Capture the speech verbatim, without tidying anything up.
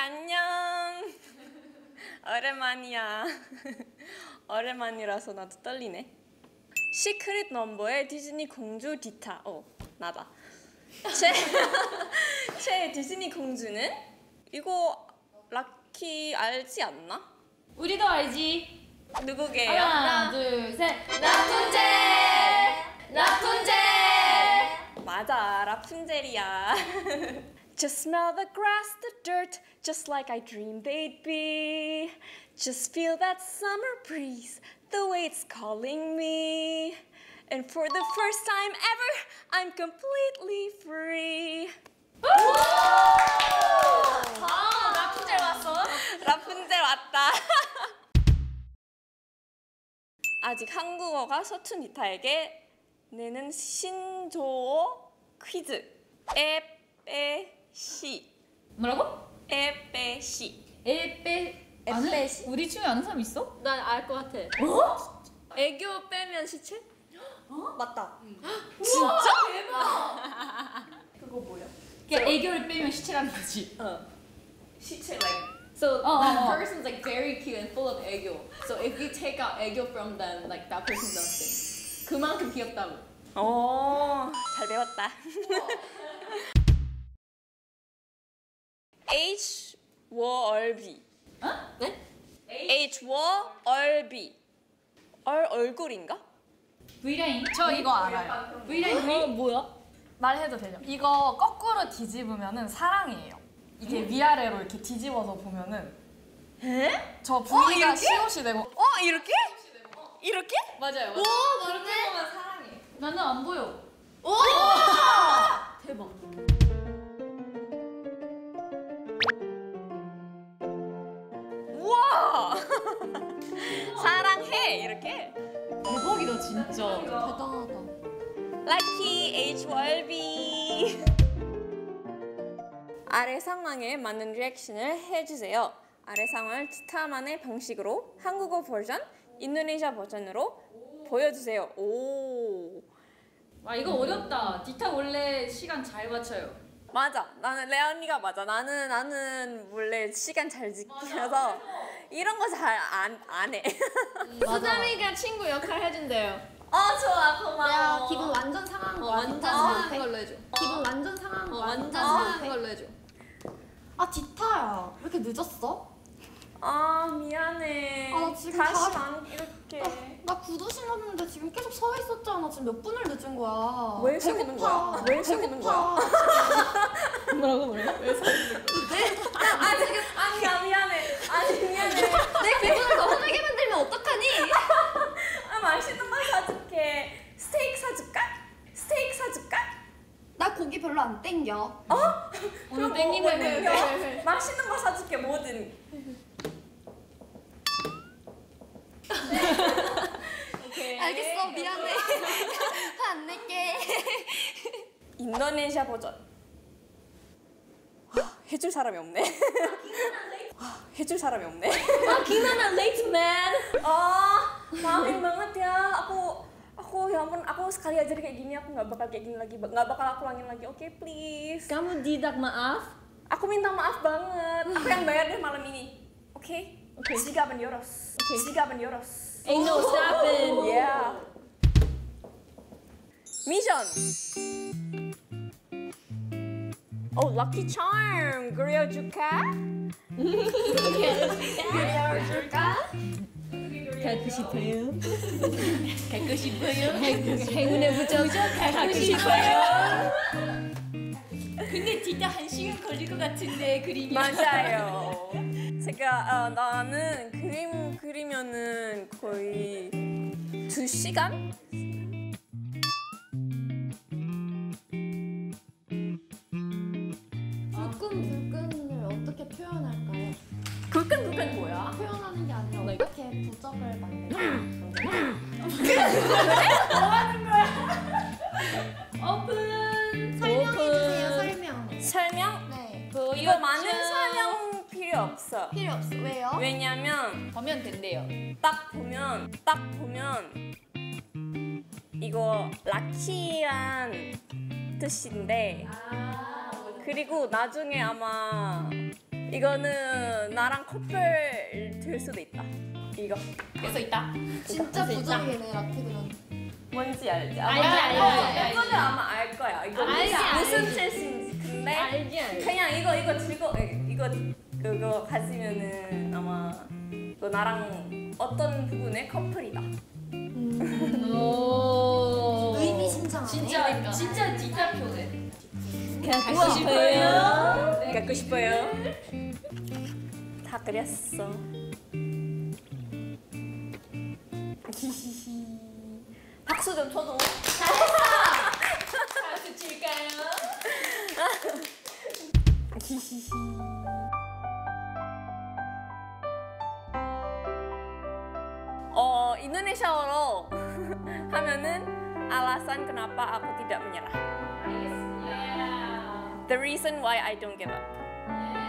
안녕. 오랜만이야. 오랜만이라서 나도 떨리네. 시크릿 넘버의 디즈니 공주 디타. 어, 나다. 제, 제 디즈니 공주는 이거 락키 알지 않나? 우리도 알지. 누구게요? 하나, 둘, 셋. 라푼젤! 라푼젤! 맞아, 라푼젤이야. Just smell the grass, the dirt, just like I dreamed they'd be. Just feel that summer breeze, the way it's calling me. And for the first time ever, I'm completely free. 아, 라푼젤 왔어? 라푼젤 왔다. 아직 한국어가 서툰 디타에게 내는 신조어 퀴즈. 에빼시. 뭐라고? 에빼시. 에빼. 에빼시? 우리 중에 아는 사람 있어? 난 알 것 같아. 어? 애교 빼면 시체? 어? 맞다. 진짜? 대박! 그거 뭐야? 그냥 애교를 빼면 시체라는 거지. 어. 시체 like so 어, that 어, 어. person's like very cute and full of 애교. So if you take out 애교 from them, like that person's nothing. 그만큼 귀엽다고. 오, 잘 배웠다. H 워얼비. 어? 네? H 워얼비. 얼 얼굴인가? V라인. 저 이거 알아요. V라인 V? 뭐야? 말해도 되죠? 이거 거꾸로 뒤집으면은 사랑이에요. 이게 위아래로 이렇게 뒤집어서 보면은 에? 저 V가 이렇게? 시옷이 되고 어, 이렇게? 이렇게? 맞아요. 오, 맞네. 보면 사랑해. 나는 안 보여. 오! 대박. 우와! 사랑해 이렇게. 대박이다 진짜. 대단하다. 락키 H 월비. 아래 상황에 맞는 리액션을 해주세요. 아래 상황을 디타만의 방식으로 한국어 버전, 인도네시아 버전으로 보여주세요. 오, 와 이거 어렵다. 디타 원래 시간 잘 맞춰요. 맞아. 나는 레언니가 맞아. 나는 나는 원래 시간 잘 지켜서 이런 거 잘 안 안 해. 수담이가 친구 역할 해준대요. 어 좋아 고마워. 내가 기분 완전 상한 어, 거야. 완전 디타 상한 나한테? 걸로 해줘. 기분 완전 상한 어, 거야. 완전 디타 상한 나한테? 걸로 해줘. 아 디타야, 왜 이렇게 늦었어? 아 미안해. 아, 나 지금 다시 다- 안 이렇게. 나 구두 신었는데 지금 계속 서 있었잖아. 지금 몇 분을 늦은 거야. 왜 서 있는 배고파. 거야? 왜 서 있는 배고파. 뭐라고 뭐라고? 왜 서? 아 지금 아니 아 미안해. 아니 미안해. 내 기분을 더 화나게 만들면 어떡하니? 아 맛있는 거 사줄게. 스테이크 사줄까? 스테이크 사줄까? 나 고기 별로 안 땡겨. 어? 오늘 그럼 땡긴 뭐, 거 뭐 있는데. 땡겨? 맛있는 거 사줄게 뭐든. 오케이. 알겠어, 미안해. 화 안 낼게. 인도네시아 버전. 와, 해줄 사람이 없네. 와, 해줄 사람이 없네. 아, gimana late man? Oh, maafin banget ya. Aku aku ya ampun, aku sekali aja kayak gini, aku nggak bakal kayak gini lagi, nggak bakal aku ulangin lagi. Oke, please. Kamu tidak maaf? Aku minta maaf banget. Aku yang bayar deh malam ini. Oke? Oke. Sigapan euros. Oke. Sigapan euros. Ain't no stopping. Yeah. 미션. Oh, lucky charm. 그려줄까? 그려줄까? 갖고 싶어요? 갖고 싶어요? 행운의 부적 갖고 싶어요? 근데 진짜 한 시간 걸릴 것 같은데 그림이. 맞아요. 제가 어, 나는 그림 그리면은 거의 두 시간? 불끈불끈을 어떻게 표현할까요? 불끈불끈 뭐야? 표현하는 게 아니라 어떻게 부적을 만들까? 오픈. 설명해주세요, 설명. 설명? 네. 이거 많은 설명 필요 없어. 필요 없어. 왜요? 왜냐면 보면 된대요. 딱 보면 딱 보면 이거 락키란 뜻인데 그리고 나중에 아마 이거 이거는 나랑 커플 될 수도 있다. 이거 그래서 있다. 진짜 부정이네 라피드는. 뭔지 알지? 아마 알지, 알지, 알지, 알지. 멤버들 아마 알 거야. 이거 알지, 무슨 알지. 뜻인지. 근데 알지 알지. 그냥 이거 이거 즐거 이거 그거 가지면은 아마 너 나랑 어떤 부분에 커플이다. 오. 의미심장하네. 진짜 진짜 디타표네. 갖고 싶어요. 갖고 싶어요. 다 그렸어. 박수 좀 쳐줘. 박수 칠까요? 어 인도네시아어로 하면은 alasan kenapa aku tidak menyerah. The reason why I don't give up.